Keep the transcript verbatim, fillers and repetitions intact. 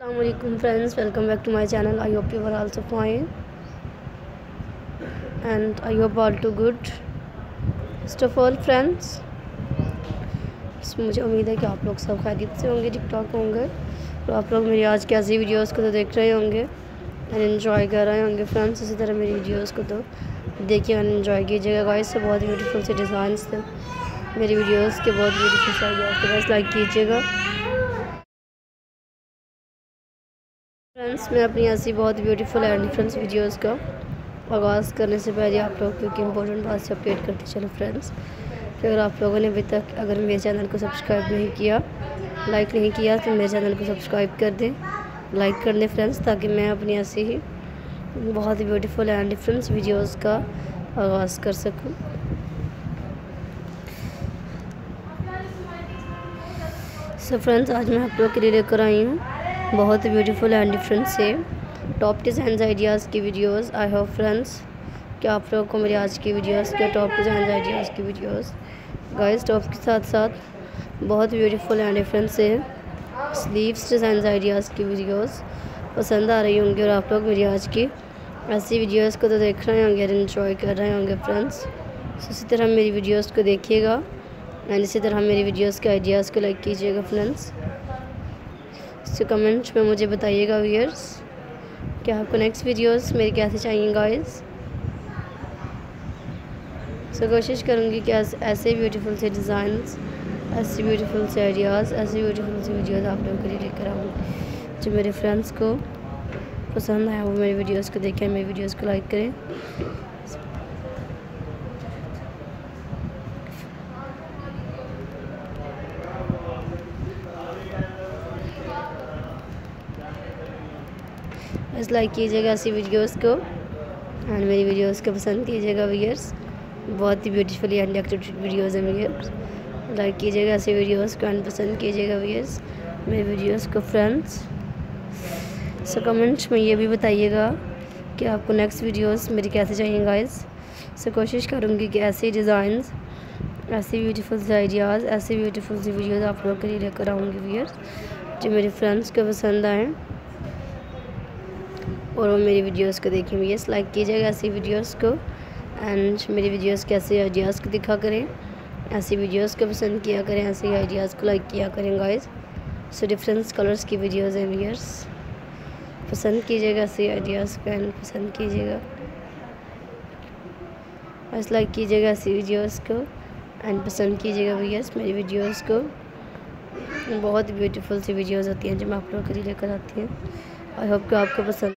Assalamualaikum friends, welcome back to my channel. I hope you are also fine and I hope all too good. First of all friends, मुझे उम्मीद है कि आप लोग सब खैरियत से होंगे, ठीक ठाक होंगे और आप लोग मेरी आज की ऐसी वीडियोस को तो देख रहे होंगे एंड एंजॉय कर रहे होंगे फ्रेंड्स। इसी तरह मेरी वीडियोस को तो देखिए एंड एंजॉय कीजिएगा गाइस। से बहुत ब्यूटीफुल से डिज़ाइंस थे मेरी वीडियोस के, बहुत ब्यूटीफुल से आइडियाज़ के, बस लाइक कीजिएगा फ्रेंड्स। मैं अपनी ऐसी बहुत ब्यूटीफुल एंड डिफरेंट वीडियोस का आगाज़ करने से पहले आप लोग क्योंकि इंपॉर्टेंट बात से अपडेट करते चलो फ्रेंड्स कि अगर आप लोगों ने अभी तक अगर मेरे चैनल को सब्सक्राइब नहीं किया, लाइक नहीं किया तो मेरे चैनल को सब्सक्राइब कर दें, लाइक कर दें फ्रेंड्स, ताकि मैं अपनी ऐसी ही बहुत ही ब्यूटीफुल एंड डिफरेंट वीडियोस का आगाज़ कर सकूं। सो फ्रेंड्स, आज मैं आप लोग के लिए लेकर आई हूँ बहुत ब्यूटीफुल एंड डिफरेंट से टॉप डिज़ाइन आइडियाज़ की वीडियोस। आई होप फ्रेंड्स कि आप लोगों को मेरी आज की वीडियोस के टॉप डिज़ाइन आइडियाज़ की वीडियोस गाइस टॉप के साथ साथ बहुत ब्यूटीफुल एंड डिफरेंट से स्लीव्स डिज़ाइन आइडियाज़ की वीडियोस पसंद आ रही होंगी और आप लोग मेरी आज की ऐसी वीडियोस को तो देख रहे होंगे और इन्जॉय कर रहे होंगे फ्रेंड्स। इसी तरह मेरी वीडियोस को देखिएगा एंड इसी तरह मेरी वीडियोस के आइडियाज़ को लाइक कीजिएगा फ्रेंड्स। तो कमेंट्स में मुझे बताइएगा व्यूअर्स कि आपको नेक्स्ट वीडियोस मेरी कैसे चाहिए गाइस। सो कोशिश करूँगी कि ऐसे ब्यूटीफुल से डिज़ाइंस, ऐसे ब्यूटीफुल से आइडियाज़, ऐसे ब्यूटीफुल से वीडियोस आप लोगों के लिए लेकर आऊँ। जो मेरे फ्रेंड्स को पसंद आया वो मेरी वीडियोस को देखें, मेरी वीडियोस को लाइक करें। बस लाइक कीजिएगा ऐसी वीडियोस को एंड मेरी वीडियोस को पसंद कीजिएगा व्यूअर्स। बहुत ही ब्यूटीफुली एंड एक्टिव वीडियोस हैं व्यूअर्स। लाइक कीजिएगा ऐसी वीडियोस को एंड पसंद कीजिएगा व्यूअर्स मेरी वीडियोस को फ्रेंड्स। सो कमेंट्स में ये भी बताइएगा कि आपको नेक्स्ट वीडियोस मेरी कैसे चाहिए गाइस। सो कोशिश करूँगी कि ऐसे डिज़ाइंस, ऐसे ब्यूटीफुल से आइडियाज़, ऐसे ब्यूटीफुल सी वीडियोस आप लोगों के लिए लेकर आऊँगी व्यूअर्स जो मेरे फ्रेंड्स को पसंद आएँ और वो मेरी वीडियोस को देखें। व्यूअर्स लाइक कीजिएगा ऐसी वीडियोस को एंड मेरी वीडियोस के ऐसे आइडियाज़ को दिखा करें, ऐसी वीडियोस को पसंद किया करें, ऐसे आइडियाज़ को लाइक किया करें गाइस। सो डिफरेंट कलर्स की वीडियोस हैं व्यूअर्स, पसंद कीजिएगा ऐसे आइडियाज़ को एंड पसंद कीजिएगा, बस लाइक कीजिएगा ऐसी वीडियोस को एंड पसंद कीजिएगा व्यूअर्स मेरी वीडियोस को। बहुत ब्यूटीफुल सी वीडियोस होती हैं जो मैं आप लोगों के लिए लेकर आती हूँ। आई होप कि आपको पसंद